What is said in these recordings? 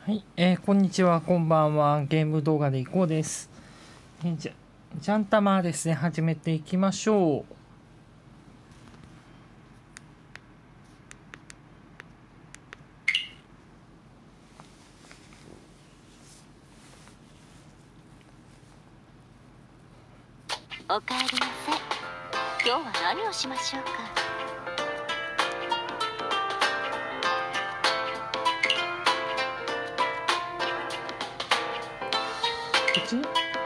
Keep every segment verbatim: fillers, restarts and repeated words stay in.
はい、えー、こんにちは、こんばんは。ゲーム動画でいこうです。えー、じゃ、ジャンタマですね、始めていきましょう。 おかえりなさい。今日は何をしましょうか。 こっち？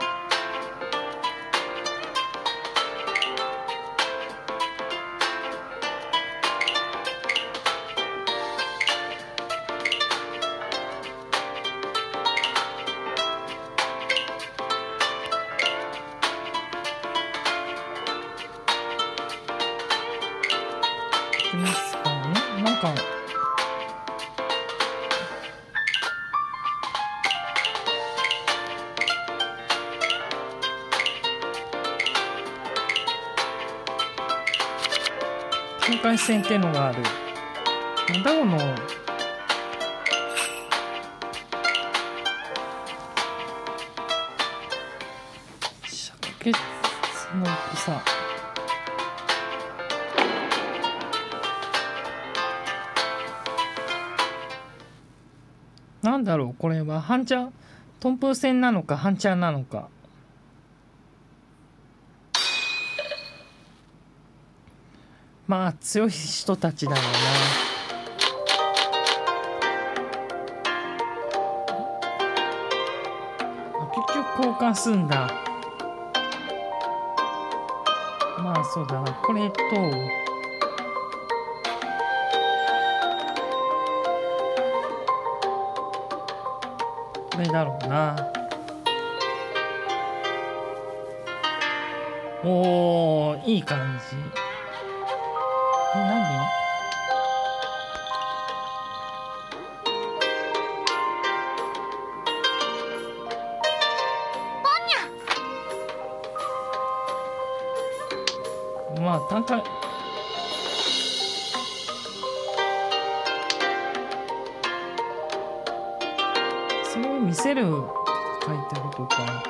行きますかね。なんか境界線ってのがある。なんだこの灼熱の草。なんだろう、これは半チャトンプー戦なのか半チャなのか。まあ強い人たちだろうな。結局交換すんだ。まあそうだな、これとこれだろうな。おー、いい感じ。え、何？まあ単価それを見せる書いてあるとか。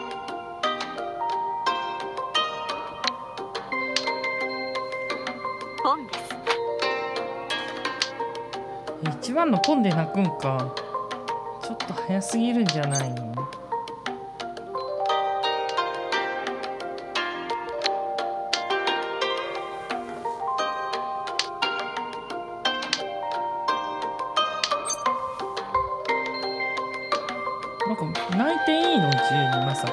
ポンです。 一番のポンで泣くんか。ちょっと早すぎるんじゃないの？なんか泣いていいの？自由にまさか。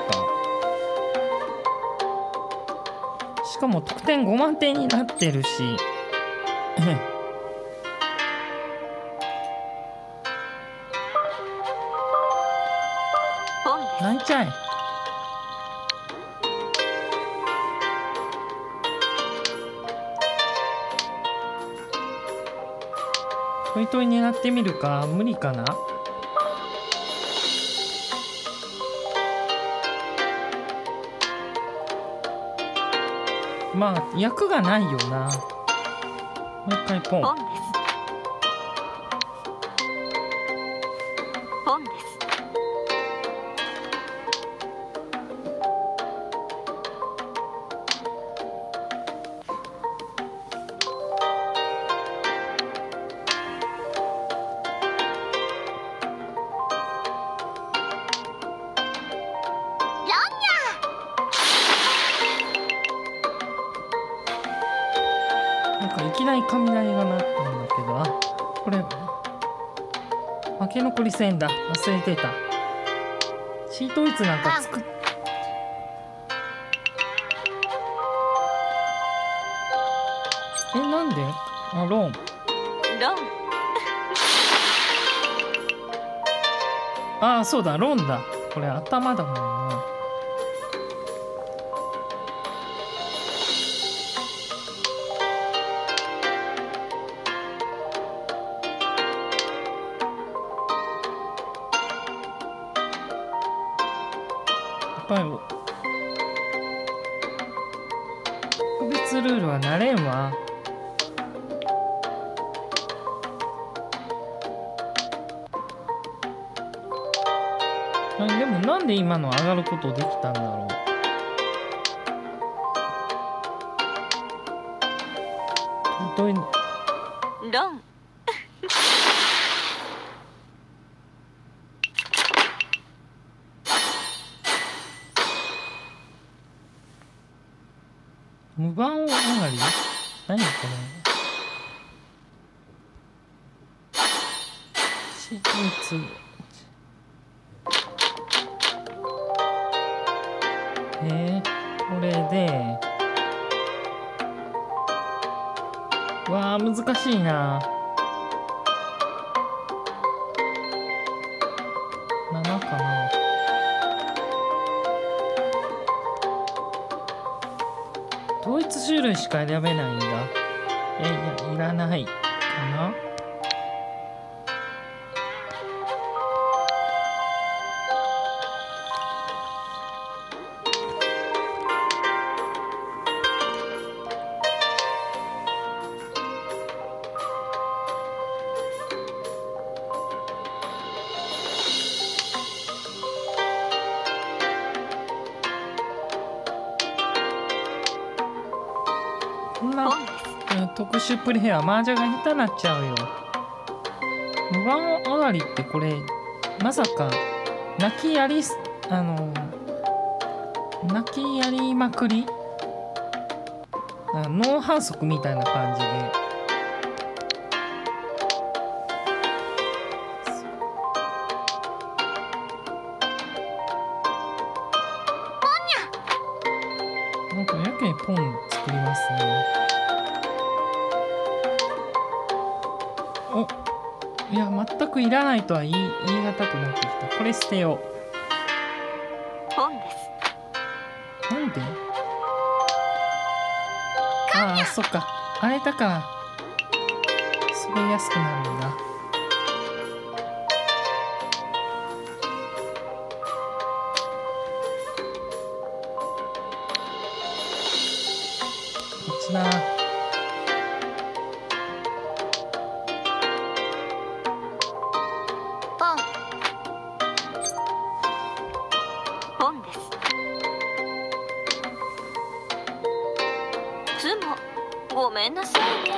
しかも得点ごまんてんになってるしポンです。 泣いちゃえ。トイトイ狙ってみるか。無理かな。まあ役がないよな。もう一回ポン。 ポンです。ポンです。 なんかいきなり雷が鳴ったんだけど、あ、これ負け残り戦だ。忘れてた。シートイツなんか作っえ、なんで？あ、ロン。 ロン。 ああ、そうだ、ロンだ。これ頭だもんな。やっぱり特別ルールはなれんわ。 あでもなんで今の上がることできたんだろう。どういうの。 ロン。 無番上がり。何これ。シートイツ。えー、これで。わあ、難しいな。ななかな。統一種類しか選べないんだ。え、いや、いらないかな。こんな、えー特殊プレイヤー麻雀が下手なっちゃうよ。無番上がりってこれまさか泣きやりすあの泣きやりまくりあ脳反則みたいな感じで。なんかやけにポン作りますね。お、いや全くいらないとは言い言い難くなってきた。これ捨てよう。 ポンです。 なんで。ああ、そっか。あれだから滑りやすくなるんだ。こっちだ。 ポン。ポンです。つもごめんなさいね。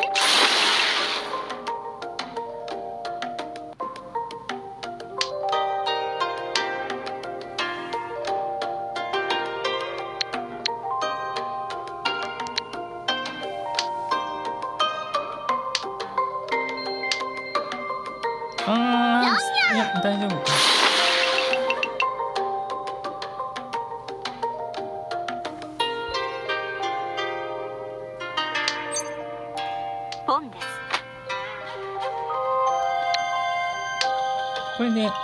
ああ、いや大丈夫か。 ポンです。 これでポン。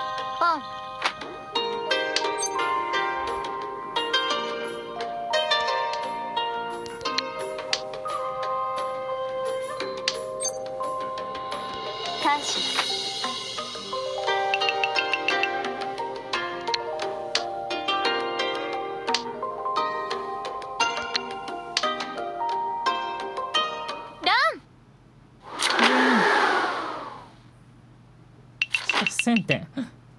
返します。 せんてん。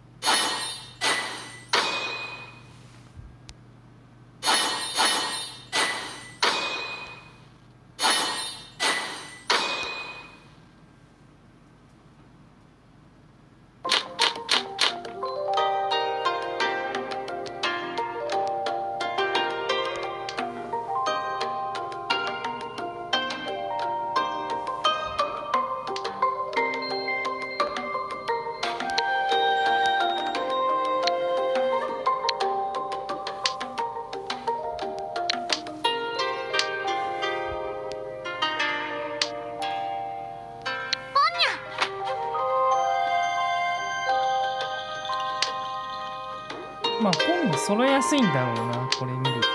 まあポンが揃えやすいんだろうな、これ見ると。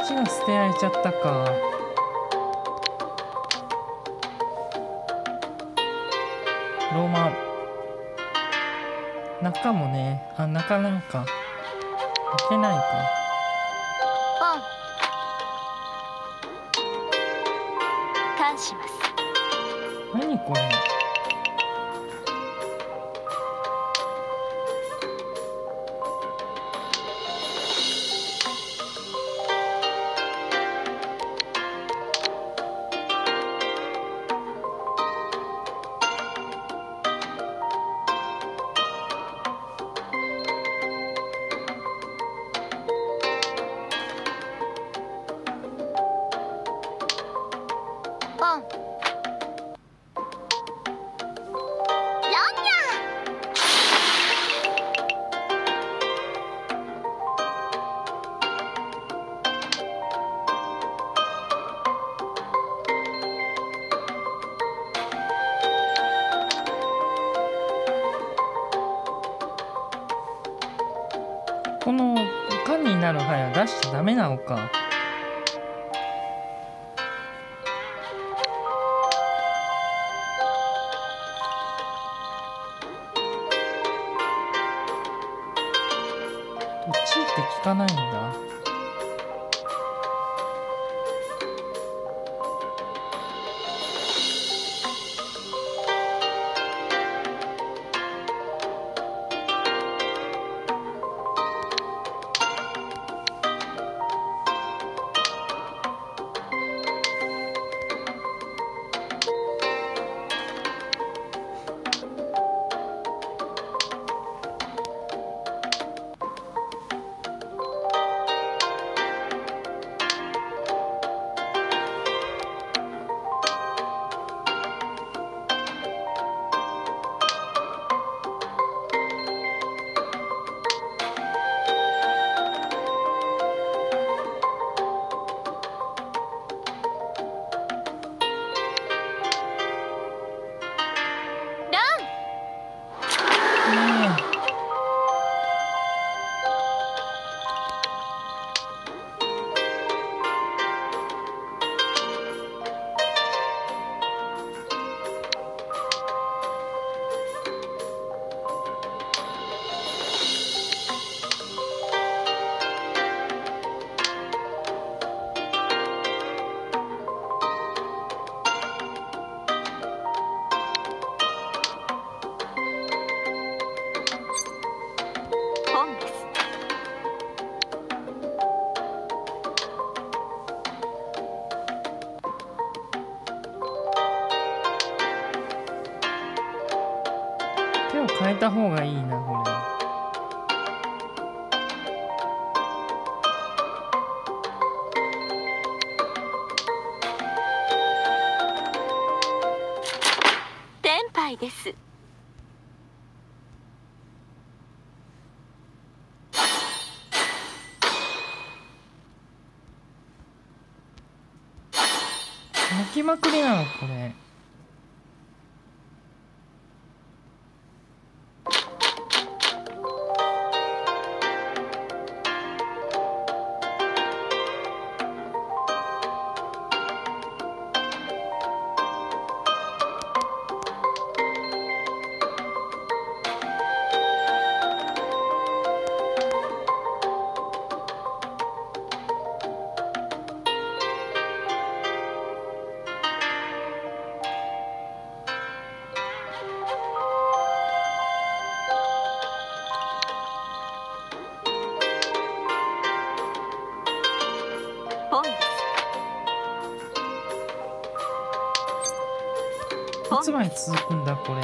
ちが捨てられちゃったか。ローマ中もね、あ、中なんか開けないか。 ターンします。 何これ。この缶になる灰は出しちゃダメなのか。どっちって聞かないんだ。手を変えた方がいいな、これ。 テンパイです。 泣きまくりなのこれ。いつまで続くんだこれ。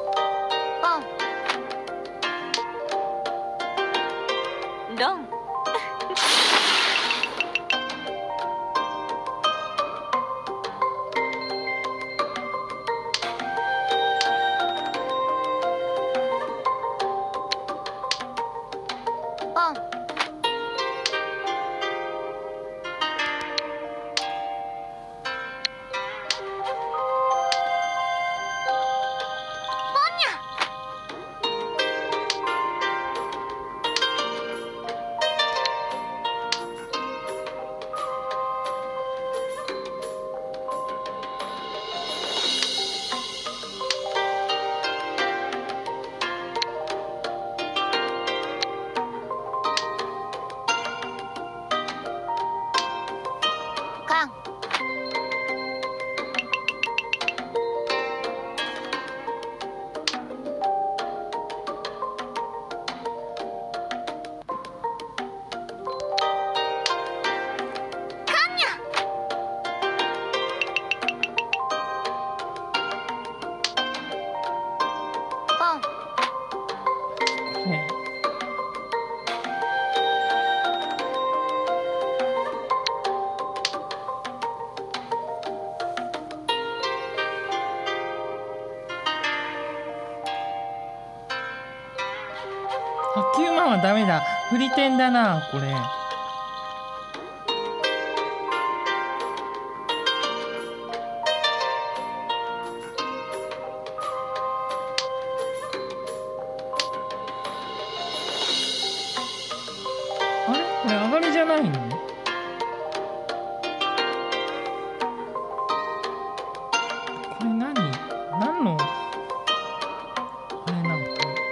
ロン。 ダメだ。振り点だなこれ。あれこれ上がりじゃないの？これ何？何のあれなの？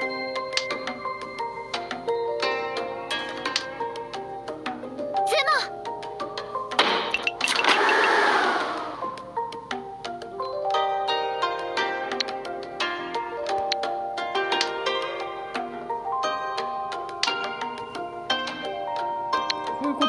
こういうこと？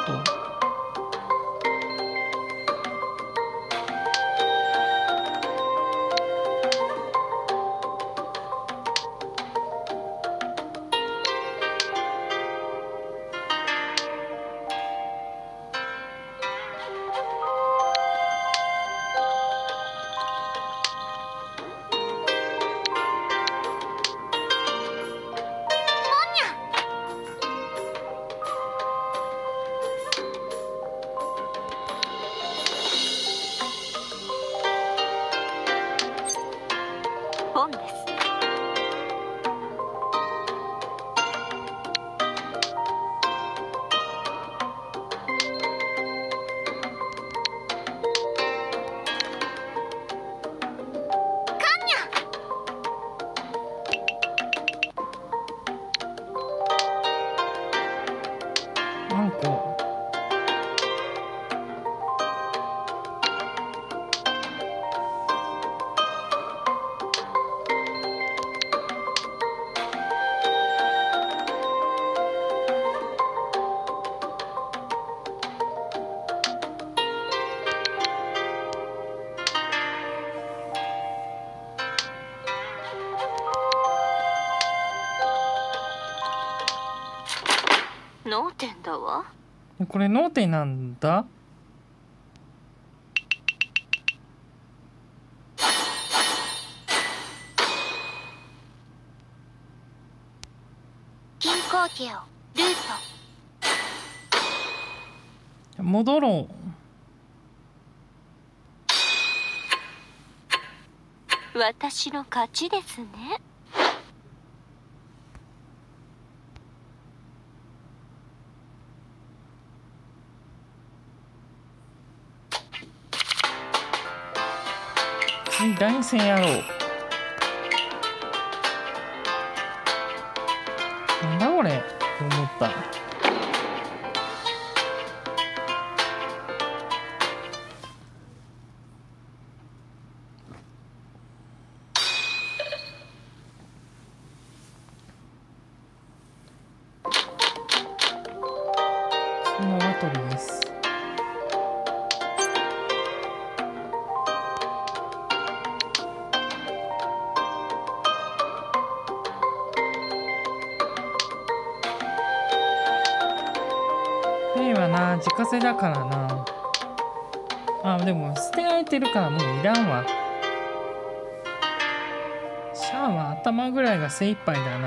本です。 あんこ。 脳天だわ。 これ脳天なんだ。 均衡形をルート。 戻ろう。 私の勝ちですね。 はい、第二戦やろう。なんだこれと思った。そのワトリです。ペイはな、自家製だからな。あ、でも捨てられてるからもういらんわ。シャアは頭ぐらいが精一杯だな。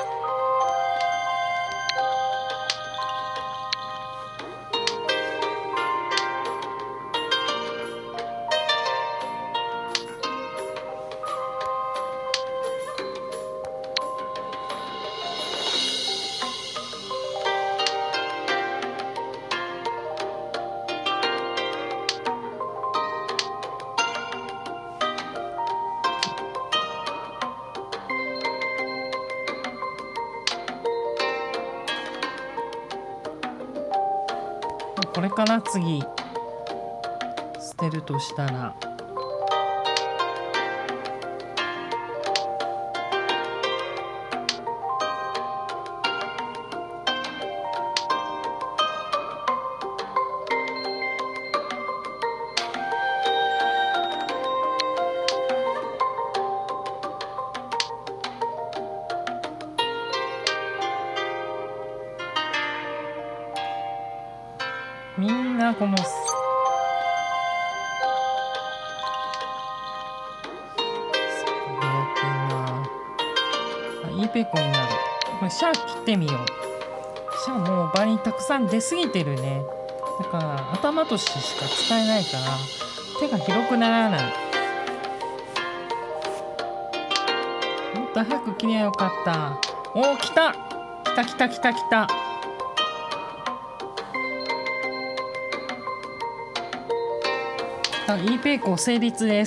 これかな次捨てるとしたら。みんなこのすごいやってんなあ。いいペコになる。これシャー切ってみよう。 しかももう場にたくさん出過ぎてるね。だから頭としてしか使えないから手が広くならない。もっと早く切りゃよかった。おお、来た来た来た来た来た。あ、イーペイコー成立です。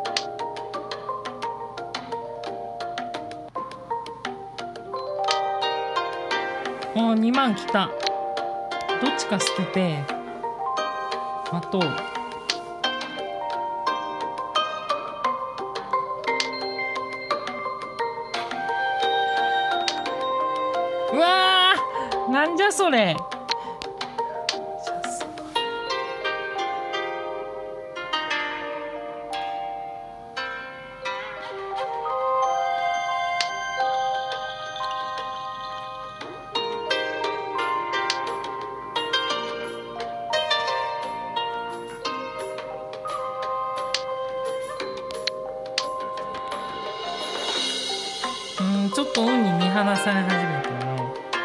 おお、にまん来た。どっちか捨てて待とう。うわー、なんじゃそれ。ちょっと運に見放され始めたね。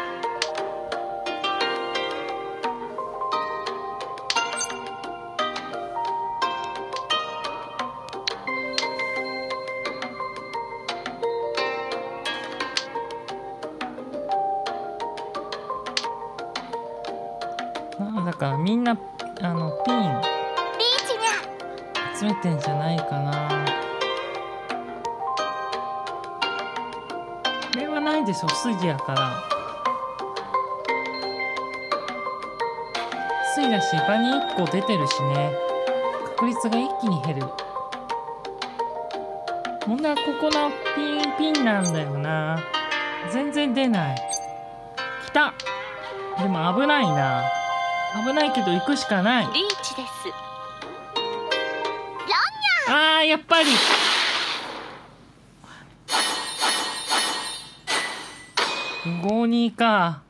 なんだかみんなあのピンリーチにゃ集めてんじゃないかな。これはないでしょ、筋やから。筋だし場にいっこ出てるしね、確率が一気に減る。問題はここのピンピンなんだよな。全然出ない。来た。でも危ないな。危ないけど行くしかない。 リーチです。 あー、やっぱりごにか。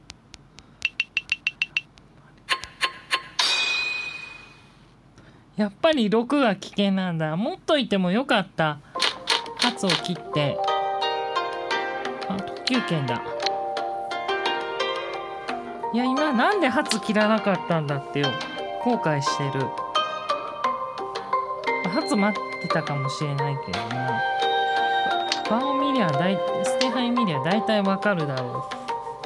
やっぱりろくが危険なんだ。持っといてもよかった。発を切って。あ、特急券だ。いや、今なんで発切らなかったんだってよ。後悔してる。発待ってたかもしれないけどな。場を見りゃだい捨て牌見りゃ大体わかるだろう。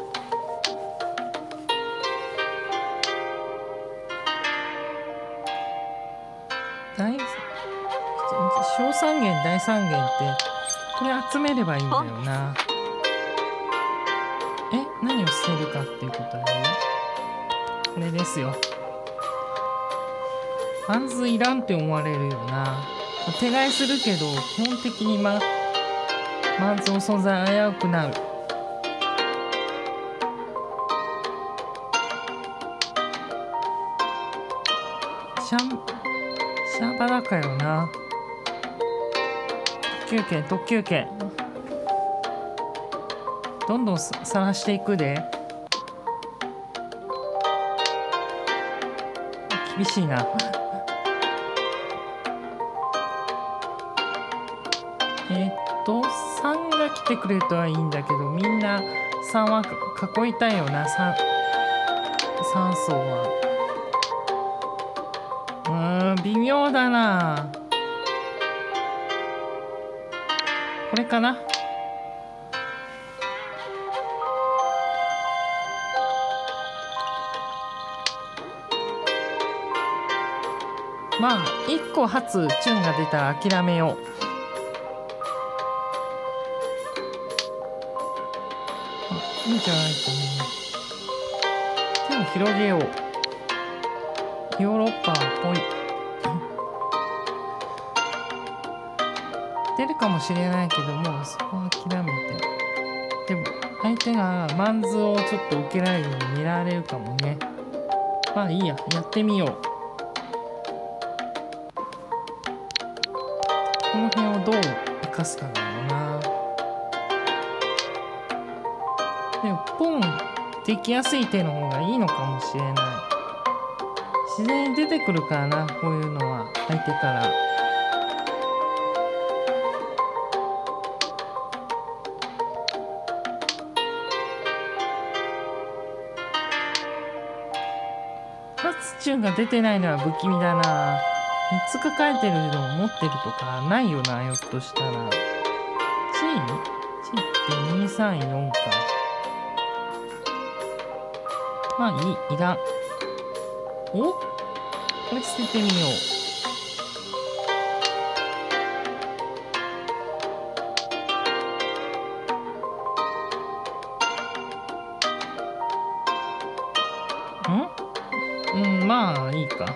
大小三元大三元ってこれ集めればいいんだよな。え、何を捨てるかっていうことだよ。これですよ。ハンズいらんって思われるよな。手替えするけど基本的にまマンズの存在危うくなる。シャンシャーバだかよな。特急券特急券どんどん探していくで。厳しいな。えっとさんが来てくれるとはいいんだけど、みんなさんは囲いたいよな。 さん, さん層はうーん微妙だな。これかな。まあいっこ初チュンが出たら諦めよう。あ、いいんじゃないかな。手を広げよう。ヨーロッパっぽい出るかもしれないけども、そこは諦めて。でも相手がマンズをちょっと受けられるように狙われるかもね。まあいいや、やってみよう。この辺をどう生かすかだろうな。でもポンできやすい手の方がいいのかもしれない。自然に出てくるからな、こういうのは相手から。 サツチュンが出てないのは不気味だな。みっつ抱えてるのを持ってるとかないよな、ひょっとしたら。チーチーってにさんよんか。まあいい、いらん。お、これ捨ててみよう。ん？うん、まあいいか。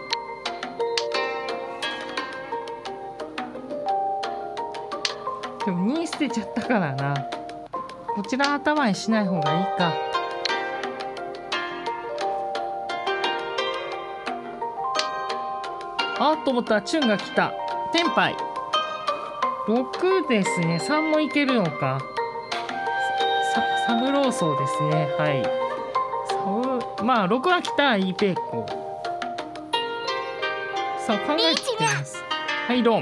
でもに捨てちゃったからな。こちら頭にしない方がいいか。あっと思ったらチュンが来た。テンパイろくですね。さんもいけるのか。ササブローソーですね。はい。サブまあろくは来た。イーペイコ。さあ考えてきます。はいロン。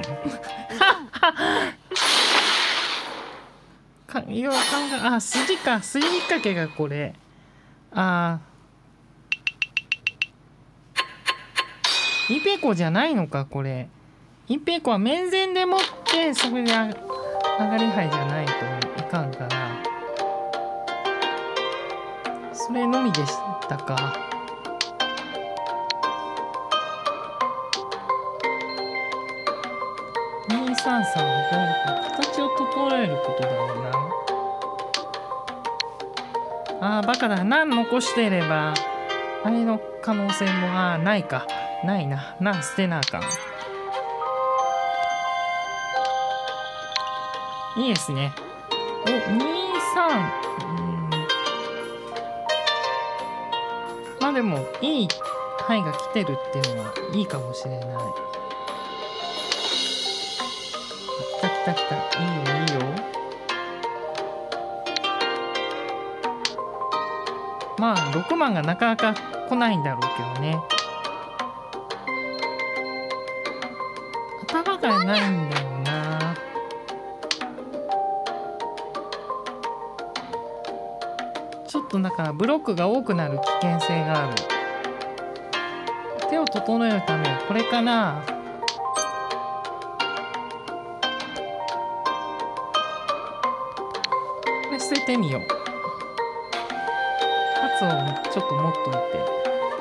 かいや考えあ筋か筋引っ掛けがこれ。ああ。イペコじゃないのかこれ。イペコは面前でもってそこで上がり牌じゃないといかんから、それのみでしたか。にさんさんご形を整えることだろうな。あーバカだ。何残していればあれの可能性もあーないか。ないな。なん捨てなあかん。いいですね。お、にさん。うん。まあでも、いい牌が来てるっていうのはいいかもしれない。来た来た来た。いいよいいよ。まあ、ろくまんがなかなか来ないんだろうけどね。頭がないんだよな。ちょっとだからブロックが多くなる危険性がある。手を整えるためはこれかな。これ捨ててみよう。カツをちょっと持っといて。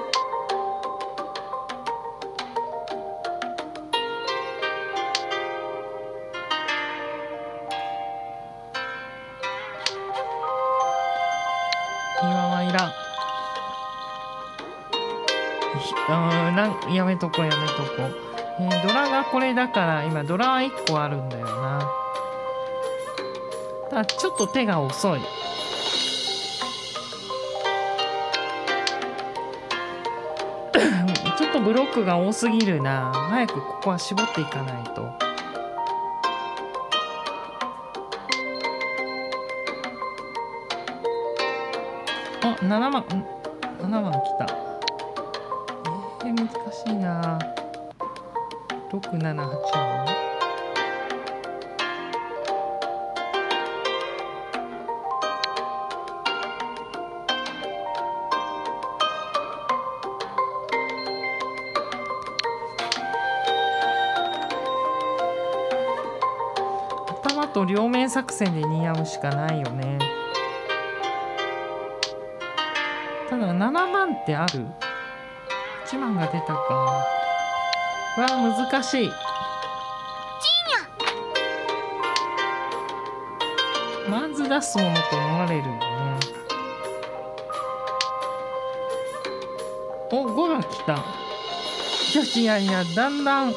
うんなんやめとこうやめとこう、えー、ドラがこれだから今ドラはいっこあるんだよな。ただちょっと手が遅い。ちょっとブロックが多すぎるな。早くここは絞っていかないと。あ、ななまんななまんきた。えー、難しいな。ろくななはちよん。頭と両面作戦でにやむしかないよね。ただななまんってある？はちまんが出たか。わあ難しい。まず出すものと思われるよね。お、ごが来た。いやいやいや、だんだんなんか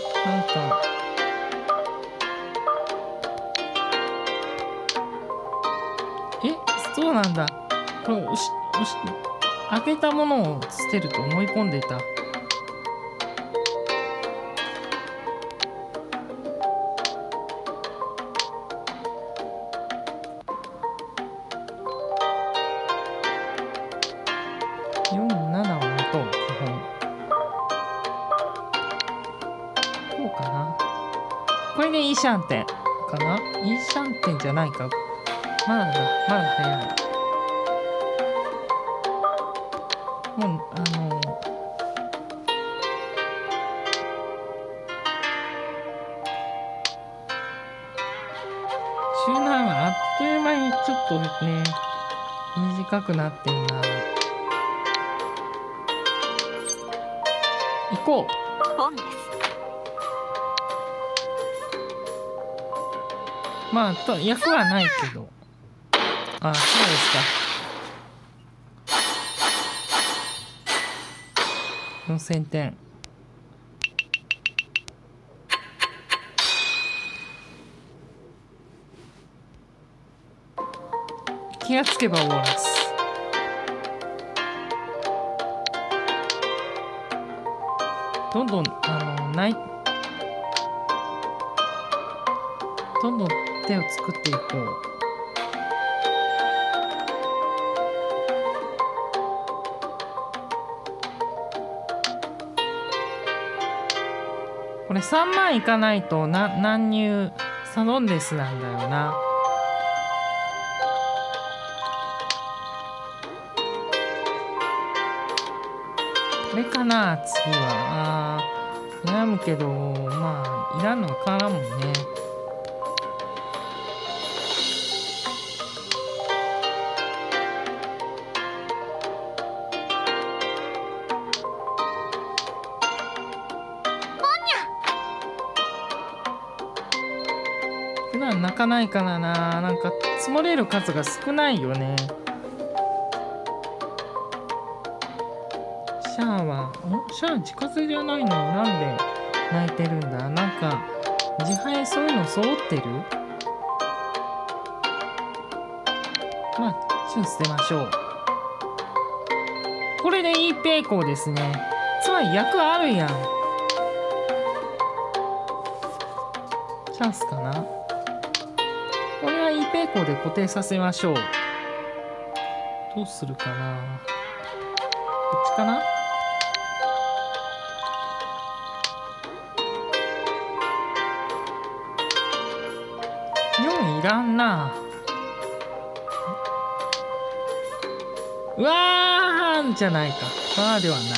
え、そうなんだ。これ押し押し開けたものを捨てると思い込んでいた。よん、ななを持とう、基本。こうかな。これでイーシャンテンかな。イーシャンテンじゃないか。まだだ、まだ早い。もう、あのとね短くなってんな。行こう。 本です。 まあと役はないけど。あ、そうですか。よんせんてん。気がつけば終わらす。どんどんあのないどんどん手を作っていこう。これさんまんいかないとな乱入サドンデスなんだよな。これかな次は。あー悩むけどまあいらんのが変わらんもんね。普段泣かないからな。なんか積もれる数が少ないよね。シャアはんシャア自家じゃないのになんで泣いてるんだ。なんか自敗そういうの揃ってる。まあチュン捨てましょう。これでいいペイコーですね。つまり役あるやん。チャンスかな。これはいいペイコーで固定させましょう。どうするかな。こっちかな。よんいらんな。うわーんじゃないか。わーではない。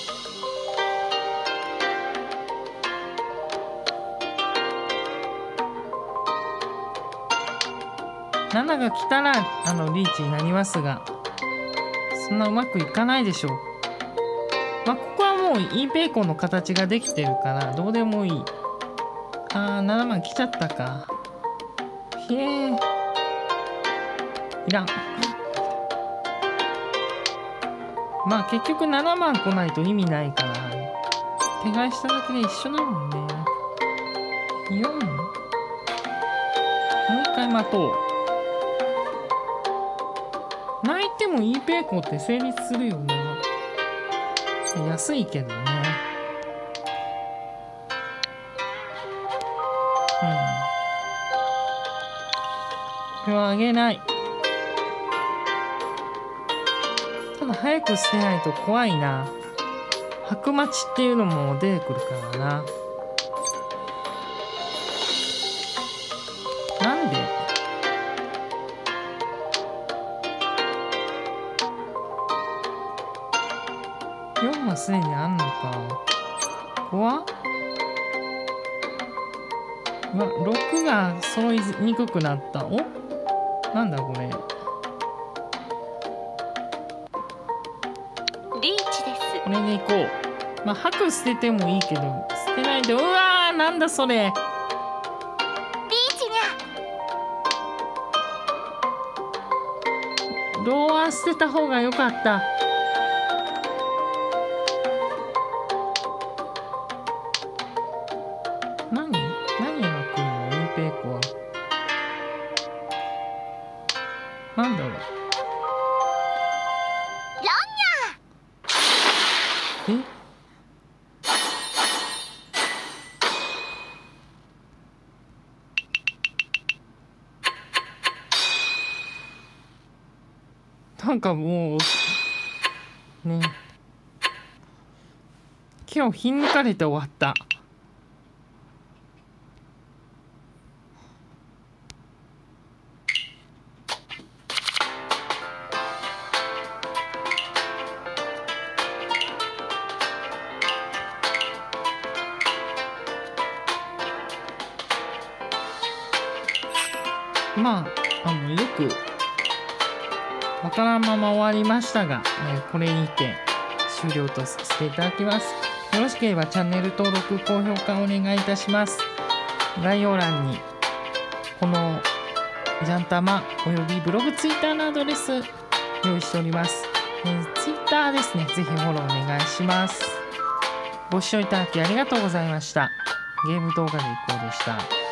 ななが来たらあのリーチになりますが、そんなうまくいかないでしょう。まあここはもうイーペイコンの形ができてるからどうでもいい。あーななまん来ちゃったか。へえいらん。まあ結局ななまん来ないと意味ないから手替えしただけで一緒だもんね。よんもう一回待とう。泣いてもいいペイコって成立するよな。安いけどね。うんこれはあげない。ただ早く捨てないと怖いな。白待ちっていうのも出てくるからな。なんでよんはすでにあんのか。怖っ。うわろくが揃いにくくなった。おなんだこれ。 リーチです。 これでいこう。まあ白捨ててもいいけど捨てないで。うわーなんだそれ。 リーチにゃ。 ローアー捨てた方が良かった。何何が来るのインペイコは。なんだろう。えなんかもうね今日ひん抜かれて終わった。まああのよくわからんまま終わりましたが、えーこれにて終了とさせていただきます。よろしければチャンネル登録高評価お願いいたします。概要欄にこのジャンタマおよびブログツイッターのアドレス用意しております。えー、ツイッターですね、ぜひフォローお願いします。ご視聴いただきありがとうございました。ゲーム動画でいこうでした。